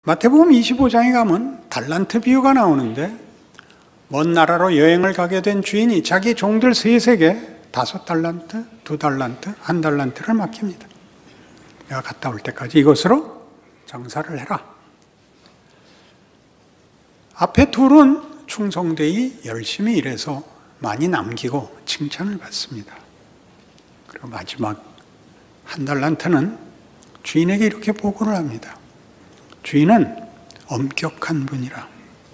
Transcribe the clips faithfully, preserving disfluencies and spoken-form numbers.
마태복음 이십오 장에 가면 달란트 비유가 나오는데, 먼 나라로 여행을 가게 된 주인이 자기 종들 셋에게 다섯 달란트, 두 달란트, 한 달란트를 맡깁니다. 내가 갔다 올 때까지 이것으로 장사를 해라. 앞에 둘은 충성되이 열심히 일해서 많이 남기고 칭찬을 받습니다. 그리고 마지막 한 달란트는 주인에게 이렇게 보고를 합니다. 주인은 엄격한 분이라,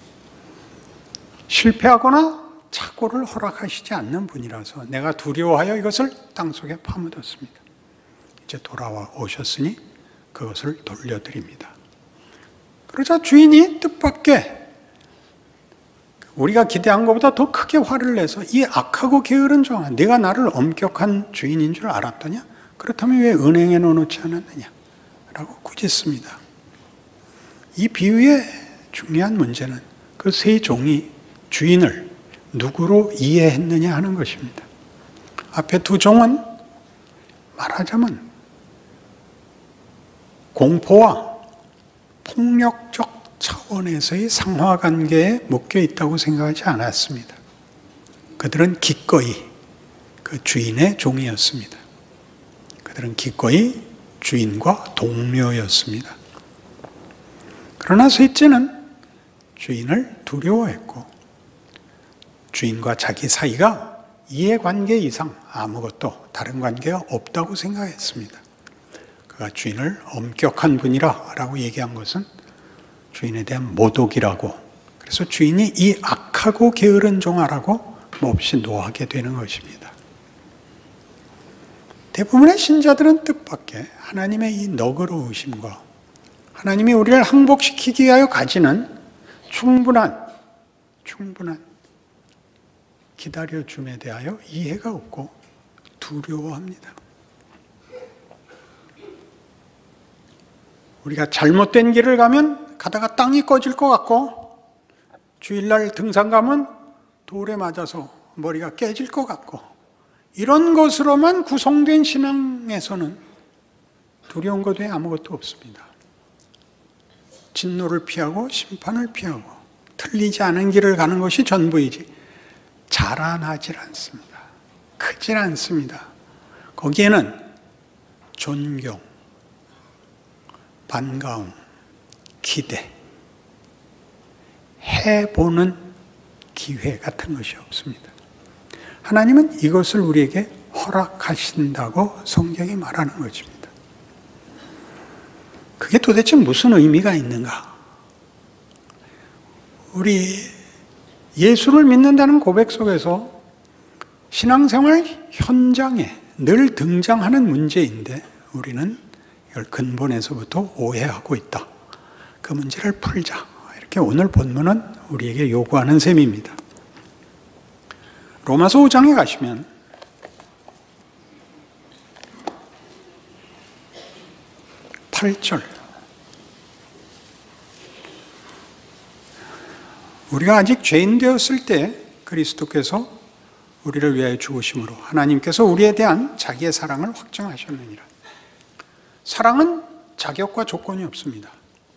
실패하거나 착오를 허락하시지 않는 분이라서 내가 두려워하여 이것을 땅속에 파묻었습니다. 이제 돌아와 오셨으니 그것을 돌려드립니다. 그러자 주인이 뜻밖의, 우리가 기대한 것보다 더 크게 화를 내서, 이 악하고 게으른 종아, 네가 나를 엄격한 주인인 줄 알았더냐? 그렇다면 왜 은행에 넣어놓지 않았느냐? 라고 꾸짖습니다. 이 비유의 중요한 문제는 그 세 종이 주인을 누구로 이해했느냐 하는 것입니다. 앞에 두 종은 말하자면 공포와 폭력적 차원에서의 상하관계에 묶여 있다고 생각하지 않았습니다. 그들은 기꺼이 그 주인의 종이었습니다. 그들은 기꺼이 주인과 동료였습니다. 그러나 셋째는 주인을 두려워했고, 주인과 자기 사이가 이해관계 이상 아무것도 다른 관계가 없다고 생각했습니다. 그가 주인을 엄격한 분이라 라고 얘기한 것은 주인에 대한 모독이라고, 그래서 주인이 이 악하고 게으른 종아라고 몹시 노하게 되는 것입니다. 대부분의 신자들은 뜻밖의 하나님의 이 너그러우심과 하나님이 우리를 항복시키기 위하여 가지는 충분한, 충분한 기다려줌에 대하여 이해가 없고 두려워합니다. 우리가 잘못된 길을 가면 가다가 땅이 꺼질 것 같고, 주일날 등산 가면 돌에 맞아서 머리가 깨질 것 같고, 이런 것으로만 구성된 신앙에서는 두려운 것 외에 아무것도 없습니다. 진노를 피하고 심판을 피하고 틀리지 않은 길을 가는 것이 전부이지 자라나질 않습니다. 크질 않습니다. 거기에는 존경, 반가움, 기대, 해보는 기회 같은 것이 없습니다. 하나님은 이것을 우리에게 허락하신다고 성경이 말하는 것입니다. 그게 도대체 무슨 의미가 있는가? 우리 예수를 믿는다는 고백 속에서 신앙생활 현장에 늘 등장하는 문제인데, 우리는 이걸 근본에서부터 오해하고 있다. 그 문제를 풀자. 이렇게 오늘 본문은 우리에게 요구하는 셈입니다. 로마서 오 장에 가시면 팔 절, 우리가 아직 죄인 되었을 때 그리스도께서 우리를 위하여 죽으심으로 하나님께서 우리에 대한 자기의 사랑을 확증하셨느니라. 사랑은 자격과 조건이 없습니다.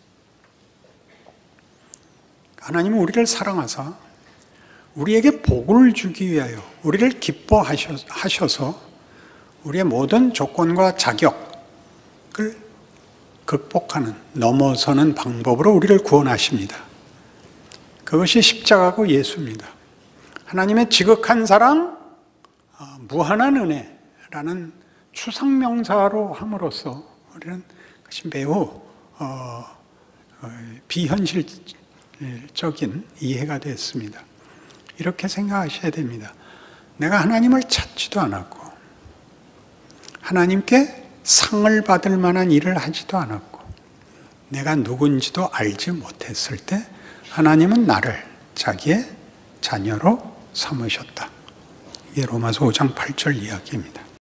하나님은 우리를 사랑하사 우리에게 복을 주기 위하여 우리를 기뻐하셔서 우리의 모든 조건과 자격을 극복하는, 넘어서는 방법으로 우리를 구원하십니다. 그것이 십자가고 예수입니다. 하나님의 지극한 사랑, 무한한 은혜라는 추상명사로 함으로써 우리는 그것이 매우 어, 어, 비현실적인 이해가 됐습니다. 이렇게 생각하셔야 됩니다. 내가 하나님을 찾지도 않았고 하나님께 상을 받을 만한 일을 하지도 않았고 내가 누군지도 알지 못했을 때 하나님은 나를 자기의 자녀로 삼으셨다. 이게 로마서 오 장 팔 절 이야기입니다.